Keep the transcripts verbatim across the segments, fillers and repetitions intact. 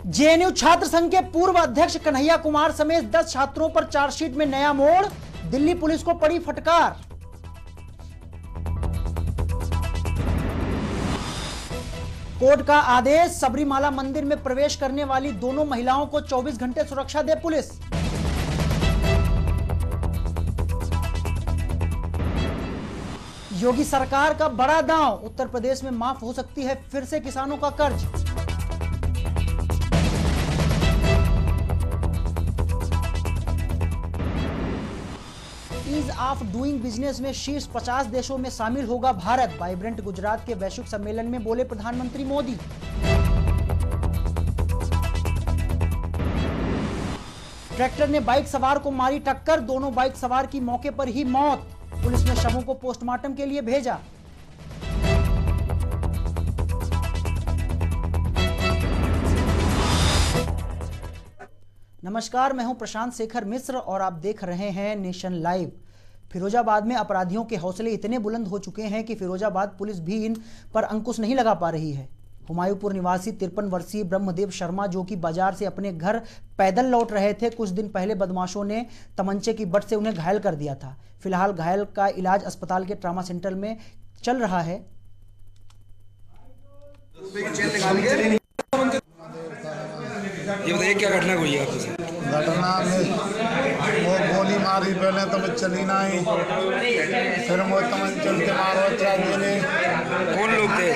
JNU छात्र संघ के पूर्व अध्यक्ष कन्हैया कुमार समेत दस छात्रों पर चार्जशीट में नया मोड़, दिल्ली पुलिस को पड़ी फटकार। कोर्ट का आदेश, सबरीमाला मंदिर में प्रवेश करने वाली दोनों महिलाओं को चौबीस घंटे सुरक्षा दे पुलिस। योगी सरकार का बड़ा दांव, उत्तर प्रदेश में माफ हो सकती है फिर से किसानों का कर्ज। ईज ऑफ डूइंग बिजनेस में शीर्ष पचास देशों में शामिल होगा भारत। वाइब्रेंट गुजरात के वैश्विक सम्मेलन में बोले प्रधानमंत्री मोदी। ट्रैक्टर ने बाइक सवार को मारी टक्कर, दोनों बाइक सवार की मौके पर ही मौत। पुलिस ने शवों को पोस्टमार्टम के लिए भेजा। नमस्कार, मैं हूं प्रशांत शेखर मिश्र और आप देख रहे हैं नेशन लाइव। फिरोजाबाद में अपराधियों के हौसले इतने बुलंद हो चुके हैं कि फिरोजाबाद पुलिस भी इन पर अंकुश नहीं लगा पा रही है। हुमायूंपुर निवासी तिरपन वर्षीय ब्रह्मदेव शर्मा, जो कि बाजार से अपने घर पैदल लौट रहे थे, कुछ दिन पहले बदमाशों ने तमंचे की बट से उन्हें घायल कर दिया था। फिलहाल घायल का इलाज अस्पताल के ट्रामा सेंटर में चल रहा है। ये बताइए क्या घटना हुई है आपके साथ? घटना में वो गोली मारी, पहले तो मैं चली नहीं, फिर वो तमंचल के मारो चाहिए। कौन लोग थे?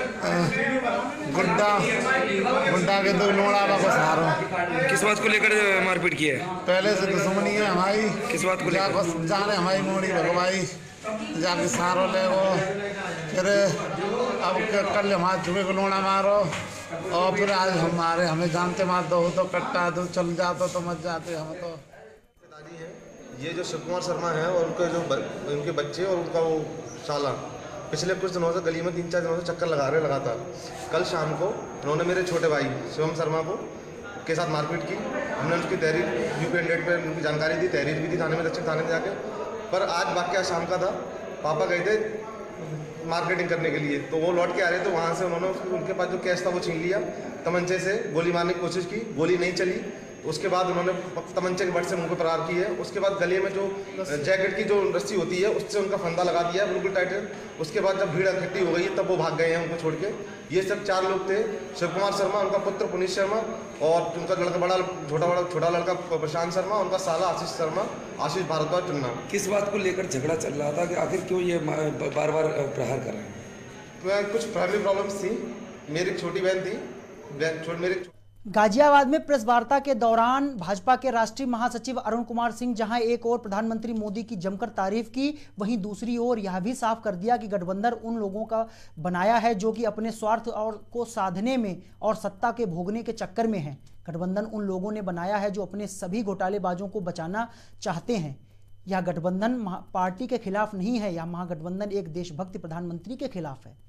गुड्डा गुड्डा के दो लोड़ा को सहारो। किस बात को लेकर मारपीट की है? पहले से दुश्मनी है हमारी। किस बात को लेकर? जाने हमारी मोड़ी भगवाई जाके सहारो ले वो, फिर अब कल हमारे चुके को लोड़ा मारो और फिर आज हमारे हमें जानते मार दो तो कट्टा दो चल जाते तो मत जाते हम तो। पिताजी हैं ये जो शिव कुमार शर्मा हैं और उनके जो ब, उनके बच्चे और उनका वो साला पिछले कुछ दिनों से गली में तीन चार दिनों से चक्कर लगा रहे लगातार। कल शाम को उन्होंने मेरे छोटे भाई शिवम शर्मा को के साथ मारपीट की। हमने उसकी तहरीर यूपी हंड्रेड पर उनकी जानकारी दी, तहरीर भी दी थाने में, दक्षिण थाने में जाके। पर आज वाकया शाम का था, पापा गए थे मार्केटिंग करने के लिए, तो वो लौट के आ रहे थे, वहाँ से उन्होंने उनके पास जो कैश था वो छीन लिया। तमंचे से गोली मारने की कोशिश की, गोली नहीं चली। उसके बाद उन्होंने तमंचे के बट से मुंह पर प्रहार की है। उसके बाद गले में जो जैकेट की जो रस्सी होती है उससे उनका फंदा लगा दिया है बिल्कुल टाइट। उसके बाद जब भीड़ इकट्ठी हो गई तब वो भाग गए हैं उनको छोड़ के। ये सब चार लोग थे, शिव कुमार शर्मा, उनका पुत्र पुनीत शर्मा और उनका लड़का बड़ा छोटा बड़ा छोटा लड़का प्रशांत शर्मा, उनका साला आशीष शर्मा, आशीष भारद्वाज चुन्ना। किस बात को लेकर झगड़ा चल रहा था कि आखिर क्यों ये बार बार प्रहार कर रहे हैं? कुछ फैमिली प्रॉब्लम्स थी, मेरी छोटी बहन थी, मेरी गाजियाबाद में प्रेस वार्ता के दौरान भाजपा के राष्ट्रीय महासचिव अरुण कुमार सिंह जहां एक ओर प्रधानमंत्री मोदी की जमकर तारीफ की, वहीं दूसरी ओर यह भी साफ कर दिया कि गठबंधन उन लोगों का बनाया है जो कि अपने स्वार्थ और को साधने में और सत्ता के भोगने के चक्कर में है। गठबंधन उन लोगों ने बनाया है जो अपने सभी घोटालेबाजों को बचाना चाहते हैं। यह गठबंधन पार्टी के खिलाफ नहीं है, यह महागठबंधन एक देशभक्त प्रधानमंत्री के खिलाफ है।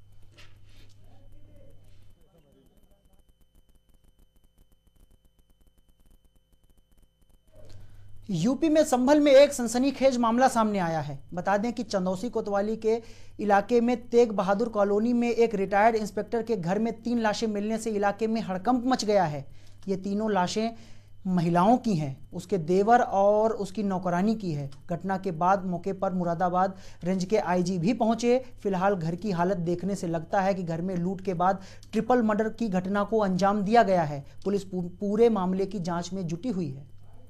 यूपी में संभल में एक सनसनीखेज मामला सामने आया है। बता दें कि चंदौसी कोतवाली के इलाके में तेग बहादुर कॉलोनी में एक रिटायर्ड इंस्पेक्टर के घर में तीन लाशें मिलने से इलाके में हड़कंप मच गया है। ये तीनों लाशें महिलाओं की हैं, उसके देवर और उसकी नौकरानी की है। घटना के बाद मौके पर मुरादाबाद रेंज के आईजी भी पहुंचे। फिलहाल घर की हालत देखने से लगता है कि घर में लूट के बाद ट्रिपल मर्डर की घटना को अंजाम दिया गया है। पुलिस पूरे मामले की जाँच में जुटी हुई है।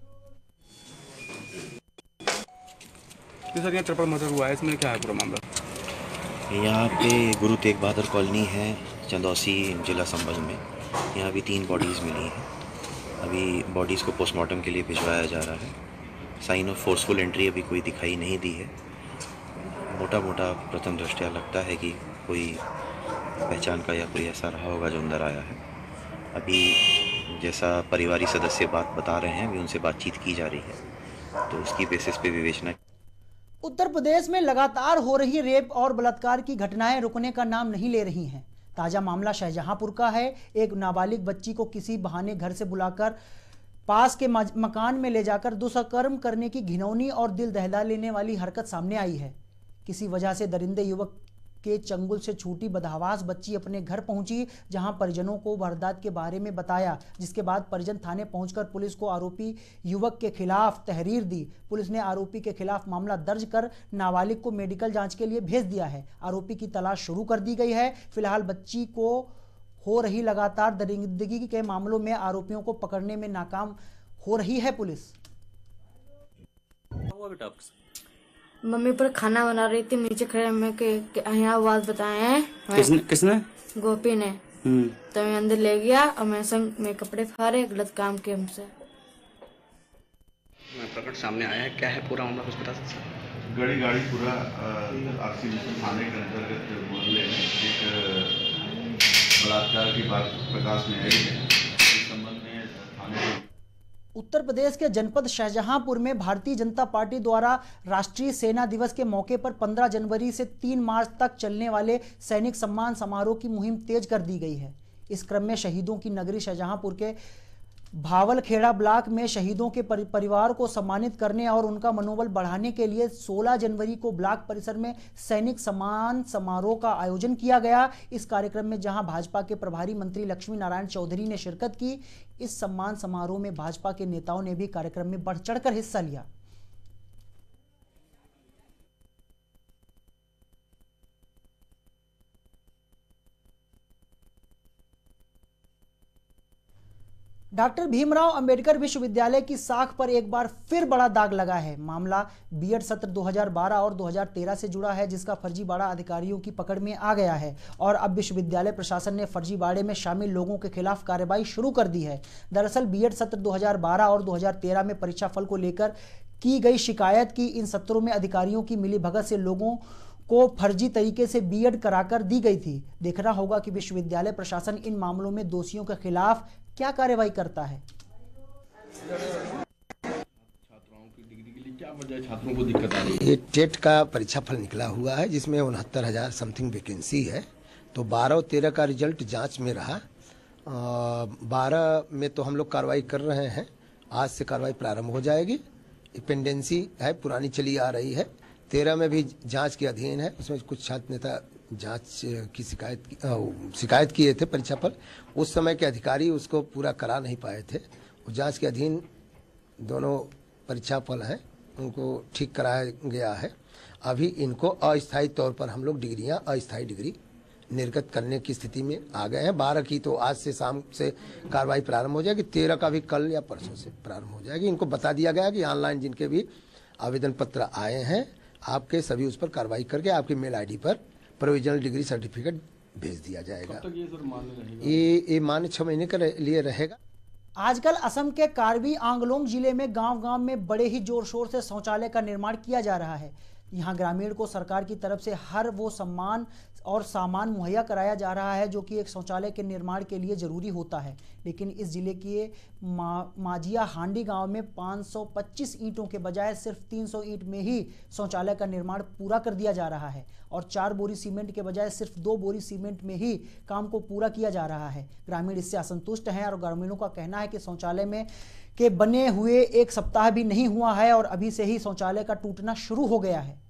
सर, यहाँ ट्रिपल मर्डर हुआ है, इसमें क्या है पूरा मामला? यहाँ पे गुरु तेग बहादुर कॉलोनी है, चंदौसी जिला संभल में। यहाँ भी तीन बॉडीज़ मिली हैं। अभी बॉडीज़ को पोस्टमार्टम के लिए भिजवाया जा रहा है। साइन ऑफ फोर्सफुल एंट्री अभी कोई दिखाई नहीं दी है। मोटा मोटा प्रथम दृष्टया लगता है कि कोई पहचान का या कोई ऐसा रहा होगा जो अंदर आया है। अभी जैसा परिवारी सदस्य बात बता रहे हैं, अभी उनसे बातचीत की जा रही है, तो उसकी बेसिस पे विवेचना। उत्तर प्रदेश में लगातार हो रही रेप और बलात्कार की घटनाएं रुकने का नाम नहीं ले रही हैं। ताजा मामला शाहजहांपुर का है। एक नाबालिग बच्ची को किसी बहाने घर से बुलाकर पास के मकान में ले जाकर दुष्कर्म करने की घिनौनी और दिल दहला लेने वाली हरकत सामने आई है। किसी वजह से दरिंदे युवक के चंगुल से छूटी बदहवास बच्ची अपने घर पहुंची, जहां परिजनों को वारदात के बारे में बताया, जिसके बाद परिजन थाने पहुंचकर पुलिस को आरोपी युवक के खिलाफ तहरीर दी। पुलिस ने आरोपी के खिलाफ मामला दर्ज कर नाबालिग को मेडिकल जांच के लिए भेज दिया है। आरोपी की तलाश शुरू कर दी गई है। फिलहाल बच्ची को हो रही लगातार दरिंदगी के मामलों में आरोपियों को पकड़ने में नाकाम हो रही है पुलिस। मम्मी पर खाना बना रही थी, नीचे खड़े मैं के, के यहाँ आवाज बताए हैं। किसने किसने गोपी ने। तो मैं अंदर ले गया और मैं संग में कपड़े फाड़े, गलत काम किए हमसे। प्रकट सामने आया है, क्या है पूरा मामला, कुछ बता सकते हैं? गड़ी गाड़ी पूरा आरसी थाने के अंतर्गत मोहल्ले में एक बलात्कार की बात प्रकाश में आई है। इस संबंध में थाने उत्तर प्रदेश के जनपद शाहजहांपुर में भारतीय जनता पार्टी द्वारा राष्ट्रीय सेना दिवस के मौके पर पंद्रह जनवरी से तीन मार्च तक चलने वाले सैनिक सम्मान समारोह की मुहिम तेज कर दी गई है। इस क्रम में शहीदों की नगरी शाहजहांपुर के भावलखेड़ा ब्लॉक में शहीदों के परिवार को सम्मानित करने और उनका मनोबल बढ़ाने के लिए सोलह जनवरी को ब्लॉक परिसर में सैनिक सम्मान समारोह का आयोजन किया गया। इस कार्यक्रम में जहां भाजपा के प्रभारी मंत्री लक्ष्मी नारायण चौधरी ने शिरकत की, इस सम्मान समारोह में भाजपा के नेताओं ने भी कार्यक्रम में बढ़ चढ़कर हिस्सा लिया। डॉक्टर भीमराव अंबेडकर विश्वविद्यालय की साख पर एक बार फिर बड़ा दाग लगा है। मामला बीएड सत्र दो हज़ार बारह और दो हज़ार तेरह से जुड़ा है, जिसका फर्जीवाड़ा अधिकारियों की पकड़ में आ गया है और अब विश्वविद्यालय प्रशासन ने फर्जीवाड़े में शामिल लोगों के खिलाफ कार्रवाई शुरू कर दी है। दरअसल बीएड सत्र दो हज़ार बारह और दो हज़ार तेरह में परीक्षाफल को लेकर की गई शिकायत की इन सत्रों में अधिकारियों की मिलीभगत से लोगों को फर्जी तरीके से बीएड कराकर दी गई थी। देखना होगा कि विश्वविद्यालय प्रशासन इन मामलों में दोषियों के खिलाफ क्या कार्रवाई करता है। छात्राओं की डिग्री के लिए क्या वजह छात्रों को दिक्कत आ रही है? ये टेट का परीक्षा फल निकला हुआ है, जिसमें उनहत्तर हजार समथिंग वैकेंसी है। तो बारह और तेरह का रिजल्ट जांच में रहा। बारह में तो हम लोग कार्रवाई कर रहे हैं, आज से कार्रवाई प्रारंभ हो जाएगी। पेंडेंसी है, पुरानी चली आ रही है। तेरह में भी जांच के अधीन है, उसमें कुछ छात्र नेता जांच की शिकायत शिकायत किए थे परीक्षा पर। उस समय के अधिकारी उसको पूरा करा नहीं पाए थे। वो जांच के अधीन दोनों परीक्षा फल हैं, उनको ठीक कराया गया है। अभी इनको अस्थायी तौर पर हम लोग डिग्रियां अस्थायी डिग्री निर्गत करने की स्थिति में आ गए हैं। बारह की तो आज से शाम से कार्रवाई प्रारंभ हो जाएगी, तेरह का भी कल या परसों से प्रारंभ हो जाएगी। इनको बता दिया गया कि ऑनलाइन जिनके भी आवेदन पत्र आए हैं, आपके सभी उस पर कार्रवाई करके आपकी मेल आईडी पर प्रोविजनल डिग्री सर्टिफिकेट भेज दिया जाएगा। कब तक ये सर मान्य रहेगा? ये ये मान्य छह महीने के लिए रहेगा। आजकल असम के कार्बी आंगलोंग जिले में गांव-गांव में बड़े ही जोर शोर से शौचालय का निर्माण किया जा रहा है। यहाँ ग्रामीण को सरकार की तरफ से हर वो सम्मान और सामान मुहैया कराया जा रहा है जो कि एक शौचालय के निर्माण के लिए ज़रूरी होता है। लेकिन इस जिले के मा, माजिया हांडी गांव में पाँच सौ पच्चीस ईंटों के बजाय सिर्फ तीन सौ ईंट में ही शौचालय का निर्माण पूरा कर दिया जा रहा है और चार बोरी सीमेंट के बजाय सिर्फ दो बोरी सीमेंट में ही काम को पूरा किया जा रहा है। ग्रामीण इससे असंतुष्ट हैं और ग्रामीणों का कहना है कि शौचालय में के बने हुए एक सप्ताह भी नहीं हुआ है और अभी से ही शौचालय का टूटना शुरू हो गया है।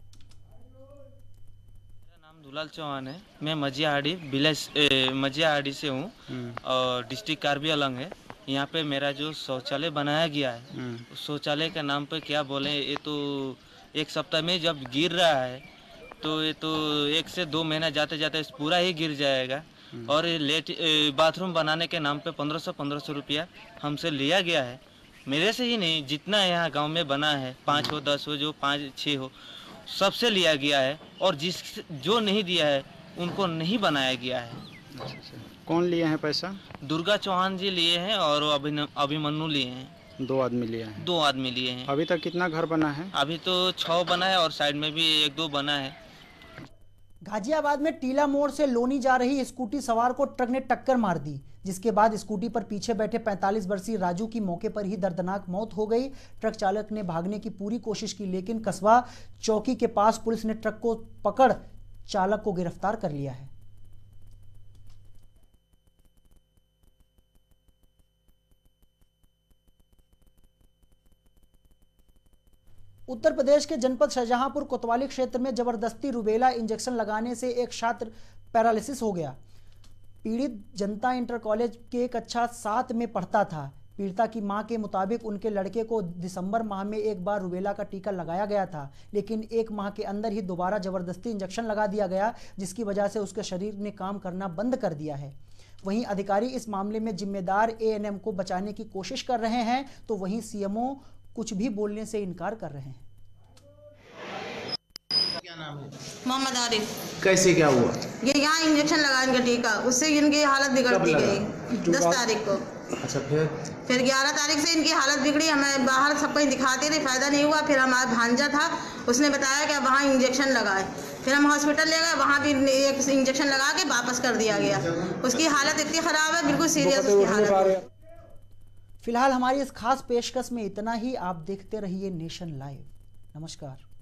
दुलाल चौहान है, मैं मजियाहाड़ी विलेज मजियाहाड़ी से हूँ और डिस्ट्रिक्ट कार्बी आंगलोंग है। यहाँ पे मेरा जो शौचालय बनाया गया है, उस शौचालय का नाम पे क्या बोले, ये तो एक सप्ताह में जब गिर रहा है तो ये तो एक से दो महीना जाते जाते पूरा ही गिर जाएगा। और लेट बाथरूम बनाने के नाम पे पंद्रह सौ पंद्रह सौ रुपया हमसे लिया गया है। मेरे से ही नहीं, जितना यहाँ गाँव में बना है, पाँच हो दस हो जो पाँच छः हो, सबसे लिया गया है और जिस जो नहीं दिया है उनको नहीं बनाया गया है। कौन लिए हैं पैसा? दुर्गा चौहान जी लिए हैं और अभिमन्यु लिए हैं। दो आदमी लिए हैं। दो आदमी लिए हैं। अभी तक कितना घर बना है? अभी तो छह बना है और साइड में भी एक दो बना है। गाजियाबाद में टीला मोड़ से लोनी जा रही स्कूटी सवार को ट्रक ने टक्कर मार दी, जिसके बाद स्कूटी पर पीछे बैठे पैंतालीस वर्षीय राजू की मौके पर ही दर्दनाक मौत हो गई। ट्रक चालक ने भागने की पूरी कोशिश की, लेकिन कस्बा चौकी के पास पुलिस ने ट्रक को पकड़ चालक को गिरफ्तार कर लिया है। उत्तर प्रदेश के जनपद शाहजहांपुर कोतवाली क्षेत्र में जबरदस्ती रुबेला इंजेक्शन लगाने से एक छात्र पैरालिसिस हो गया। पीड़ित जनता इंटर कॉलेज के कक्षा सात में पढ़ता था। पीड़िता की मां के मुताबिक उनके लड़के को दिसंबर माह में एक बार रुबेला का टीका लगाया गया था, लेकिन एक माह के अंदर ही दोबारा जबरदस्ती इंजेक्शन लगा दिया गया, जिसकी वजह से उसके शरीर ने काम करना बंद कर दिया है। वहीं अधिकारी इस मामले में जिम्मेदार एएनएम को बचाने की कोशिश कर रहे हैं, तो वहीं सीएमओ कुछ भी बोलने से इनकार कर रहे हैं। क्या नाम है? मोहम्मद आरिफ। कैसे क्या हुआ? ये यहाँ इंजेक्शन लगा इनका टीका, उससे इनकी हालत बिगड़ती गई। दस तारीख को। अच्छा, फिर फिर ग्यारह तारीख से इनकी हालत बिगड़ी। हमें बाहर सब कहीं दिखाते थे, फायदा नहीं हुआ। फिर हमारा भांजा था, उसने बताया कि वहाँ इंजेक्शन लगाए। फिर हम हॉस्पिटल ले गए, वहाँ भी एक इंजेक्शन लगा के वापस कर दिया गया। उसकी हालत इतनी खराब है, बिल्कुल सीरियस उसकी हालत। फिलहाल हमारी इस खास पेशकश में इतना ही। आप देखते रहिए नेशन लाइव। नमस्कार।